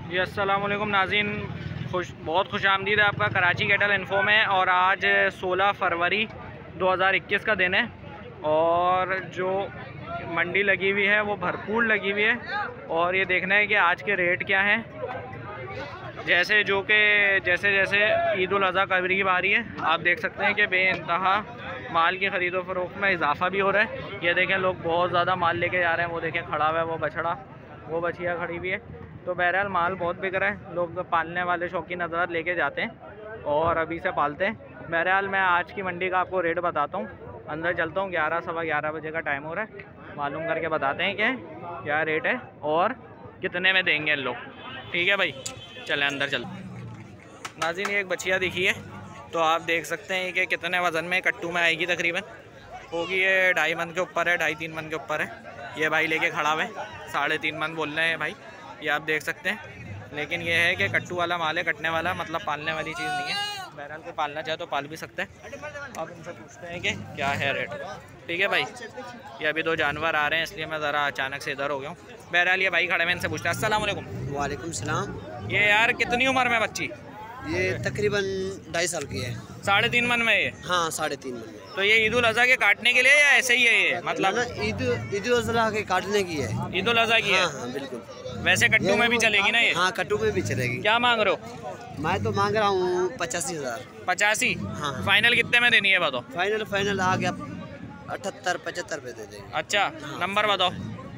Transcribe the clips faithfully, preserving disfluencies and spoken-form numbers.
जी अस्सलाम वालेकुम नाज़रीन, खुश बहुत खुश आमदीद है आपका कराची कैटल इन्फो में। और आज सोलह फरवरी दो हज़ार इक्कीस का दिन है और जो मंडी लगी हुई है वो भरपूर लगी हुई है। और ये देखना है कि आज के रेट क्या हैं, जैसे जो कि जैसे जैसे ईद उल अज़हा करीब आ रही है आप देख सकते हैं कि बेइंतहा माल की ख़रीदो फरोख्त में इजाफा भी हो रहा है। ये देखें लोग बहुत ज़्यादा माल लेके जा रहे हैं, वो देखें खड़ा हुआ है वो बछड़ा, वो बछिया खड़ी हुई है। तो बहरहाल माल बहुत बिक रहा है, लोग पालने वाले शौकीन हज़रात लेके जाते हैं और अभी से पालते हैं। बहरहाल मैं आज की मंडी का आपको रेट बताता हूँ, अंदर चलता हूँ। ग्यारह सवा ग्यारह बजे का टाइम हो रहा है, मालूम करके बताते हैं कि क्या रेट है और कितने में देंगे लोग। ठीक है भाई, चलें अंदर चल। नाज़रीन ये एक बछिया दिखी है, तो आप देख सकते हैं कि कितने वज़न में कट्टू में आएगी, तकरीबन होगी ये ढाई मन के ऊपर है, ढाई तीन मन के ऊपर है। ये भाई लेके खड़ा हुआ है, साढ़े तीन मन बोल रहे हैं भाई, ये आप देख सकते हैं। लेकिन ये है कि कट्टू वाला माल है, कटने वाला, मतलब पालने वाली चीज़ नहीं है। बहरहाल कोई पालना चाहे तो पाल भी सकते हैं। आप इनसे पूछते हैं कि क्या है रेट। ठीक है भाई, ये अभी दो जानवर आ रहे हैं इसलिए मैं ज़रा अचानक से इधर हो गया हूँ। बहरहाल ये भाई खड़े में, इनसे पूछते हैं। अस्सलाम वालेकुम। वालेकुम सलाम। ये यार कितनी उम्र में बच्ची? ये तकरीबन ढाई साल की है। साढ़े तीन मन में ये? हाँ साढ़े तीन मन में। तो ये ईद उल अज़हा के काटने के लिए या ऐसे ही है ये, मतलब ईद ईद उल अज़हा के काटने की है। ईद उल अज़हा की है? हाँ, हाँ बिल्कुल। वैसे कट्टू में भी चलेगी ना ये? हाँ कट्टू में भी चलेगी। क्या मांग रहे हो? मैं तो मांग रहा हूँ पचासी हज़ार। पचासी? हाँ। फाइनल कितने में देनी है बताओ? फाइनल फाइनल आ गया अठहत्तर पचहत्तर पे दे देंगे। अच्छा हाँ। नंबर बताओ।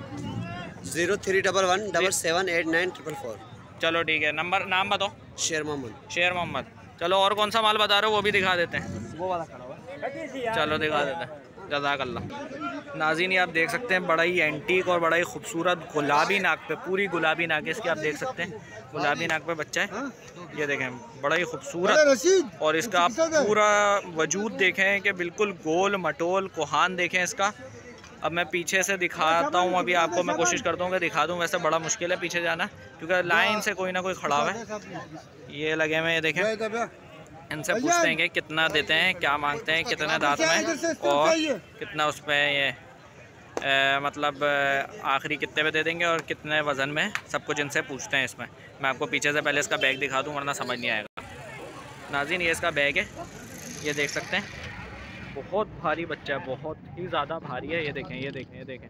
Zero three double one double seven eight nine triple four. चलो ठीक है, नंबर नाम बताओ। शेर मोहम्मद। शेर मोहम्मद। चलो और कौन सा माल बता रहे हो वो भी दिखा देते हैं। वो वाला खड़ा हुआ। चलो दिखा देते हैं, जज़ाकल्लाह। नाज़रीन ये आप देख सकते हैं, बड़ा ही एंटीक और बड़ा ही खूबसूरत गुलाबी नाक पे, पूरी गुलाबी नाक है इसकी, आप देख सकते हैं गुलाबी नाक पे बच्चा है। ये देखें बड़ा ही खूबसूरत, और इसका आप पूरा वजूद देखें कि बिल्कुल गोल मटोल कोहान देखें इसका। अब मैं पीछे से दिखाता हूँ, अभी आपको मैं कोशिश करता हूँ कि दिखा दूँ, वैसे बड़ा मुश्किल है पीछे जाना क्योंकि लाइन से कोई ना कोई खड़ा हुआ है। ये लगे हुए ये देखें, इनसे पूछते हैं कि कितना देते हैं, क्या मांगते हैं, कितने दांत में और कितना उस पर ये आ, मतलब आखिरी कितने पे दे देंगे और कितने वज़न में, सब कुछ इनसे पूछते हैं। इसमें मैं आपको पीछे से पहले इसका बैग दिखा दूँ वरना समझ नहीं आएगा। नाज़रीन ये इसका बैग है, ये देख सकते हैं, बहुत भारी बच्चा है, बहुत ही ज़्यादा भारी है। ये देखें ये देखें ये देखें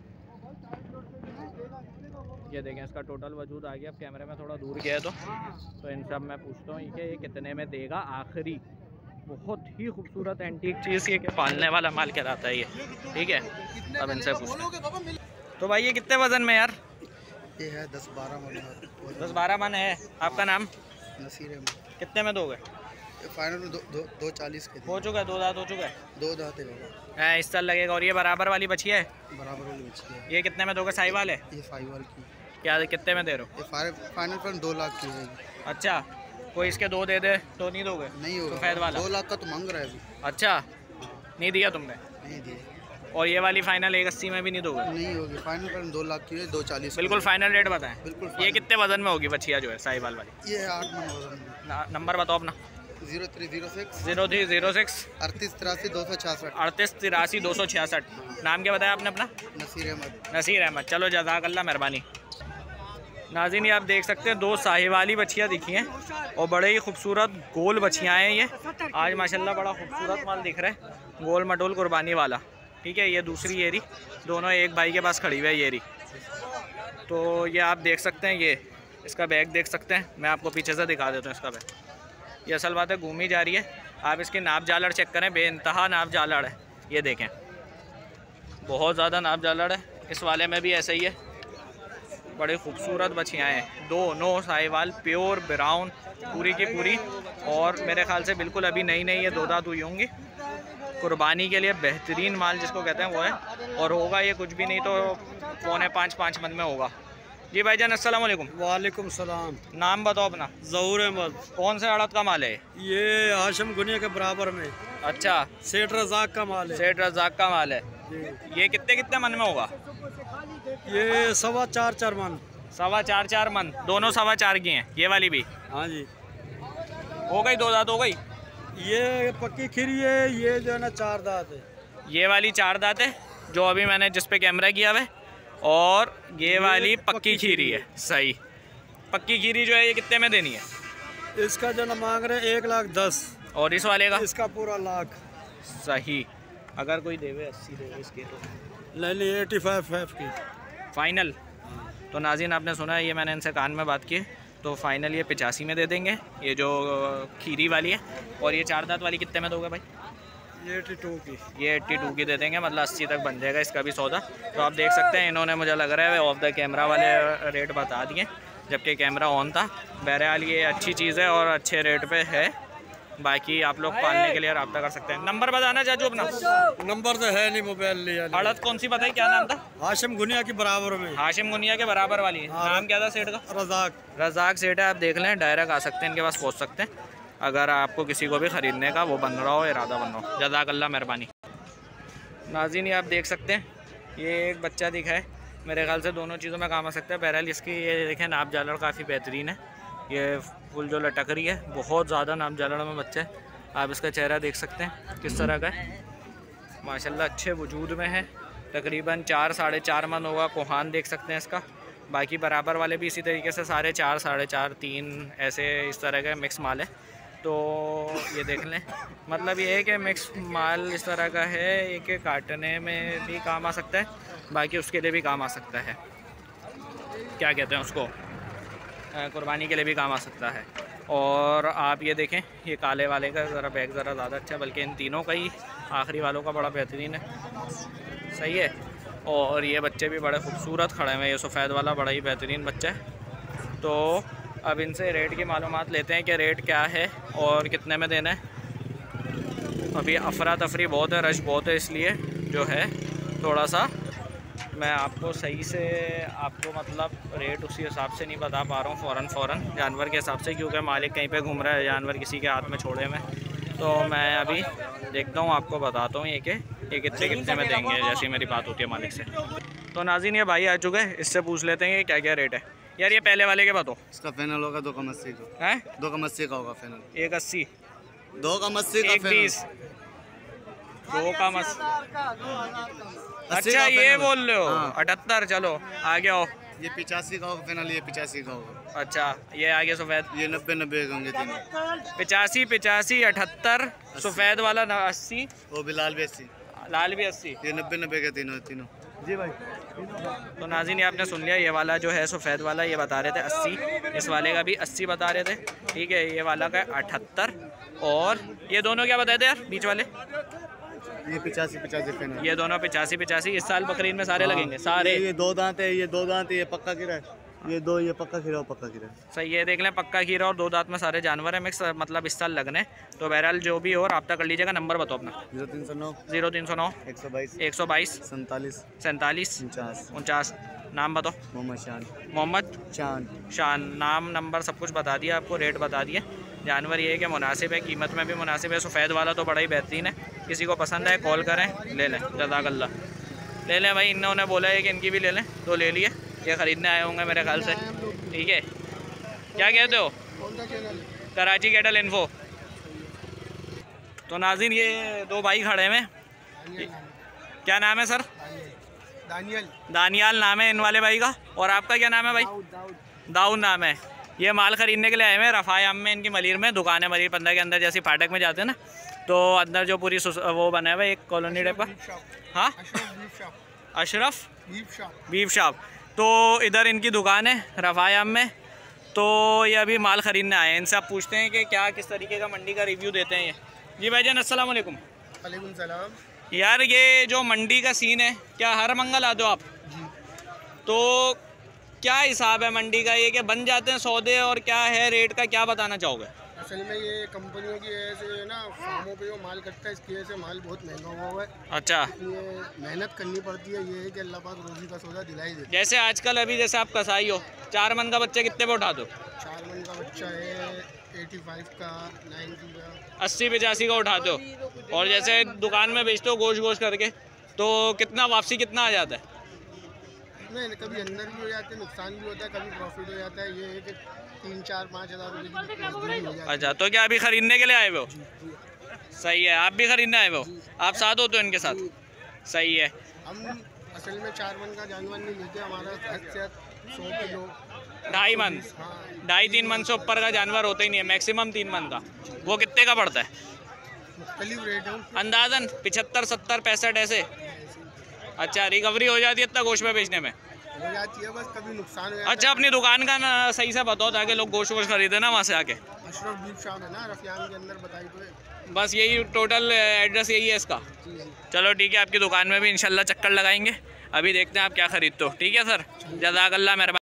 ये देखें इसका टोटल वजूद आ गया। अब कैमरे में थोड़ा दूर गया है तो तो इनसे अब मैं पूछता हूँ कि ये कितने में देगा आखिरी। बहुत ही खूबसूरत एंटीक चीज़ ये कि पालने वाला माल कहलाता है ये। ठीक है, अब इनसे पूछते हैं। तो भाई ये कितने वज़न में यार? ये है दस बारह मन। दस बारह मन है। आपका नाम? नसीर अहमद। कितने में दोगे? फाइनल में दो दो, दो चालीस के हो चुका है, दो दांत हो चुका है, दो दांत है इस साल लगेगा। और ये बराबर वाली बछिया है? बराबर वाली बछिया है। ये कितने में दोगे? साहिवाल है ये साहिवाल की। क्या कितने में दे रहे हो? ये फाइनल पर दो लाख की है। अच्छा, कोई इसके दो दे दे तो नहीं दोगे? नहीं होगा, सफेद वाला दो लाख का तो मांग रहा है अभी। अच्छा, नहीं दिया तुमने? नहीं दिया। और ये वाली फाइनल एक अस्सी में भी नहीं दोगे? नहीं होगी, फाइनल पर दो लाख की है, दो चालीस। बिल्कुल फाइनल रेट बताएं। बिल्कुल। ये कितने वजन में होगी बछिया जो है साहिवाल वाली? ये आठ मन वजन। नंबर बताओ अपना। Zero three zero six zero three zero six अड़तीस तिरासी दो सौ छियासठ। अड़तीस तिरासी दो सौ छियासठ। नाम क्या बताया आपने अपना? नसीर अहमद। नसीर अहमद। चलो जज़ाकल्लाह, मेहरबानी। नाज़रीन ये आप देख सकते हैं दो साहिवाली बछियाँ दिखी हैं और बड़े ही खूबसूरत गोल बछियाँ हैं ये। आज माशाल्लाह बड़ा खूबसूरत माल दिख रहा है, गोल मटोल कुर्बानी वाला। ठीक है, ये दूसरी येरी, दोनों एक भाई के पास खड़ी हुई है येरी। तो ये आप देख सकते हैं, ये इसका बैग देख सकते हैं, मैं आपको पीछे से दिखा देता हूँ इसका बैग। ये असल बात है घूमी जा रही है, आप इसकी नाप जालड़ चेक करें, बेइंतहा नाप जालड़ है। ये देखें बहुत ज़्यादा नाप जालड़ है, इस वाले में भी ऐसे ही है। बड़े खूबसूरत बछियाँ हैं, दोनों साहिवाल प्योर ब्राउन पूरी की पूरी, और मेरे ख्याल से बिल्कुल अभी नई नई ये दो दांत हुई होंगी। कुर्बानी के लिए बेहतरीन माल जिसको कहते हैं वो है, और होगा ये कुछ भी नहीं तो पौने पाँच पाँच मन में होगा। जी भाईजान अस्सलाम वालेकुम। वालेकुम सलाम। नाम बताओ अपना। ज़हूर अहमद। कौन से अड़द का माल है? ये हाशिम गुनिया के बराबर में। अच्छा, सेठ रज़ाक का माल है। सेठ रज़ाक का माल है। ये कितने कितने मन में होगा? ये सवा चार चार मन। सवा चार चार मन, दोनों सवा चार की हैं, ये वाली भी? हाँ जी। हो गई, दो दांत हो गई। ये पक्की खीरी है, ये जो है ना चार दांत है। ये वाली चार दांत है जो अभी मैंने जिस पे कैमरा किया हुआ है, और ये वाली पक्की खीरी है। सही। पक्की खीरी जो है ये कितने में देनी है? इसका जो ना मांग रहे हैं एक लाख दस। और इस वाले का? इसका पूरा लाख। सही। अगर कोई देवे अस्सी देवे इसके तो ले ली एटी फाइव फाइव की फाइनल। तो नाज़रीन आपने सुना है, ये मैंने इनसे कान में बात की, तो फाइनल ये पचासी में दे देंगे ये जो खीरी वाली है। और ये चार दांत वाली कितने में दोगे भाई? ये एटी टू की। ये एट्टी टू की दे देंगे, मतलब अस्सी तक बन जाएगा इसका भी सौदा। तो आप देख सकते हैं इन्होंने मुझे लग रहा है ऑफ द कैमरा वाले रेट बता दिए, जबकि कैमरा ऑन था। बहरहाल ये अच्छी चीज़ है और अच्छे रेट पे है। बाकी आप लोग पालने के लिए रब्ता कर सकते हैं। नंबर बताना चाचू अपना। नंबर तो है नहीं, मोबाइल लिया। अड़द कौन सी बताई, क्या नाम था? हाशिम गुनिया के बराबर में। हाशिम गुनिया के बराबर वाली। नाम क्या था सेठ का? रजाक। रजाक सेठ है, आप देख लें, डायरेक्ट आ सकते हैं इनके पास, पहुँच सकते हैं अगर आपको किसी को भी ख़रीदने का वो बन रहा हो, इरादा बन रहा हो। जज़ाक अल्लाह, मेहरबानी। नाज़रीन ये आप देख सकते हैं, ये एक बच्चा दिखा है, मेरे ख्याल से दोनों चीज़ों में काम आ सकता है। बहरहाल इसकी ये देखें नाप जालड़ काफ़ी बेहतरीन है, ये फुल जो लटक रही है, बहुत ज़्यादा नाप जालड़ में बच्चा है। आप इसका चेहरा देख सकते हैं किस तरह का है, माशाल्लाह अच्छे वजूद में है। तकरीबन चार साढ़े चार मन होगा। कोहान देख सकते हैं इसका। बाकी बराबर वाले भी इसी तरीके से साढ़े चार साढ़े चार तीन ऐसे इस तरह का मिक्स माल है। तो ये देख लें, मतलब ये है कि मिक्स माल इस तरह का है, एक के काटने में भी काम आ सकता है, बाकी उसके लिए भी काम आ सकता है, क्या कहते हैं उसको, कुर्बानी के लिए भी काम आ सकता है। और आप ये देखें, ये काले वाले का ज़रा बैग ज़रा ज़्यादा अच्छा है, बल्कि इन तीनों का ही आखिरी वालों का बड़ा बेहतरीन है, सही है। और ये बच्चे भी बड़े खूबसूरत खड़े हुए हैं, ये सफ़ेद वाला बड़ा ही बेहतरीन बच्चा है। तो अब इनसे रेट की मालूमात लेते हैं कि रेट क्या है और कितने में देना है। अभी अफरा तफरी बहुत है, रश बहुत है, इसलिए जो है थोड़ा सा मैं आपको सही से आपको मतलब रेट उसी हिसाब से नहीं बता पा रहा हूँ फ़ौरन फ़ौरन जानवर के हिसाब से, क्योंकि मालिक कहीं पे घूम रहा है, जानवर किसी के हाथ में छोड़े में। तो मैं अभी देखता हूँ, आपको बताता हूँ ये कि ये कितने कितने में देंगे, जैसी मेरी बात होती है मालिक से। तो नाज़रीन ये भाई आ चुके हैं, इससे पूछ लेते हैं कि क्या क्या रेट है। यार ये पहले वाले के बताओ। इसका फाइनल होगा दो कम अस्सी का है, दो कम अस्सी का होगा फाइनल। एक अस्सी, दो कम अस्सी का, एक बीस, दो कम अस्सी। अच्छा ये बोल रहे हो? अठहत्तर। चलो आगे आओ। ये पिचासी का होगा फाइनल, ये पिचासी का होगा। अच्छा ये आगे सफ़ेद, ये नब्बे नब्बे का होंगे तीनों। पिचासी पिचासी अठहत्तर, सफ़ेद वाला अस्सी, वो भी लाल भी अस्सी, लाल भी अस्सी, ये नब्बे नब्बे के तीनों तीनों। जी भाई। तो नाज़रीन ये आपने सुन लिया, ये वाला जो है सफ़ेद वाला ये बता रहे थे अस्सी, इस वाले का भी अस्सी बता रहे थे, ठीक है। ये वाला का अठहत्तर, और ये दोनों क्या बताए थे यार बीच वाले? ये पिचासी पिचासी फाइनल। ये दोनों पिचासी पिचासी। इस साल बकरीद में सारे लगेंगे सारे। ये दो दांत है, ये दो दांत है, ये पक्का खीरा है, ये दो, ये पक्का खीरा और पक्का खीरा। सही है, देख लें पक्का खीरा और दो दांत में सारे जानवर है मिक्स, मतलब इस साल लगने। तो बहरहाल जो भी हो रब्ता कर लीजिएगा। नंबर बताओ अपना। जीरो तीन सौ नौ जीरो तीन सौ नौ एक सौ बाईस एक सौ बाईस सैंतालीस सैंतालीस उनचास उनचास। नाम बताओ। मोहम्मद शान। मोहम्मद शान। शान। नाम नंबर सब कुछ बता दिया आपको, रेट बता दिए। जानवर ये है कि मुनासिब है, कीमत में भी मुनासिब है। सफ़ेद वाला तो बड़ा ही बेहतरीन है, किसी को पसंद है कॉल करें, ले लें। जज़ाक अल्लाह। ले लें भाई, इन्होंने बोला है कि इनकी भी ले लें, तो ले लिए। ये ख़रीदने आए होंगे मेरे ख्याल से, ठीक है। क्या कहते हो? Karachi cattle info. तो नाज़रीन ये दो भाई खड़े हैं, क्या नाम है सर? दानियल। दानियाल नाम है इन वाले भाई का। और आपका क्या नाम है भाई? दाऊद नाम है। ये माल ख़रीदने के लिए आए हुए हैं रफ़ायाम में, इनकी मलीर में दुकान है, मलीर पंद्रह के अंदर, जैसे फाटक में जाते हैं ना, तो अंदर जो पूरी वो बना हुआ है एक कॉलोनी टाइप का। हाँ, अशरफ बीफ शॉप। तो इधर इनकी दुकान है रफ़ायाम में। तो ये अभी माल ख़रीदने आए हैं, इनसे आप पूछते हैं कि क्या किस तरीके का मंडी का रिव्यू देते हैं ये। जी भाईजान अस्सलाम वालेकुम। वालेकुम सलाम। यार ये जो मंडी का सीन है, क्या हर मंगल आते हो आप? तो क्या हिसाब है मंडी का, ये कि बन जाते हैं सौदे, और क्या है रेट का, क्या बताना चाहोगे? असल में ये कंपनियों की ऐसे ना फार्मों पे जो माल कटता है, इसकी वजह से माल बहुत महंगा हुआ हुआ है। अच्छा। ये मेहनत करनी पड़ती है, ये है कि अल्लाह पाक रोजी का सौदा दिलाई देते। जैसे आजकल अभी जैसे आप कसाई हो, चार मन का बच्चा कितने पे उठा दो? चार मन का बच्चा है पचासी का, नब्बे का, अस्सी पचासी का उठाते हो। और जैसे दुकान में बेचते हो गोश्त गोश्त करके, तो कितना वापसी कितना आ जाता है? नहीं, कभी अंदर भी हो जाते हैं, नुकसान भी होता है, कभी प्रॉफिट हो जाता है। ये है कि तीन चार पाँच हज़ार रुपये की हो जाती है। अच्छा, तो क्या अभी ख़रीदने के लिए आए हो? सही है, आप भी ख़रीदने आए हो? आप साथ होते हो इनके साथ? सही है। हम असल में चार मन का जानवर नहीं लेते, हमारा हद से हद सौ किलो ढाई मन। हाँ, ढाई तीन मन से ऊपर का जानवर होता ही नहीं है, मैक्सिमम तीन मन का। वो कितने का पड़ता है मुख्तलिफ रेट है। अंदाजन? पिछहत्तर सत्तर पैंसठ ऐसे? अच्छा, रिकवरी हो जाती है इतना गोश्त में बेचने में? हो जाती है, बस कभी नुकसान हो जाता अच्छा, अपनी दुकान का ना सही से बताओ ताकि लोग गोश्त वोश्त खरीदे ना वहाँ से आके। है। अशरफ बीफ शॉप है ना रफियान के अंदर, बताई तो है। बस यही टोटल एड्रेस यही है इसका? चलो ठीक है, आपकी दुकान में भी इंशाल्लाह चक्कर लगाएंगे। अभी देखते हैं आप क्या खरीदते हो। ठीक है सर, जज़ाकल्लाह मेहरबानी।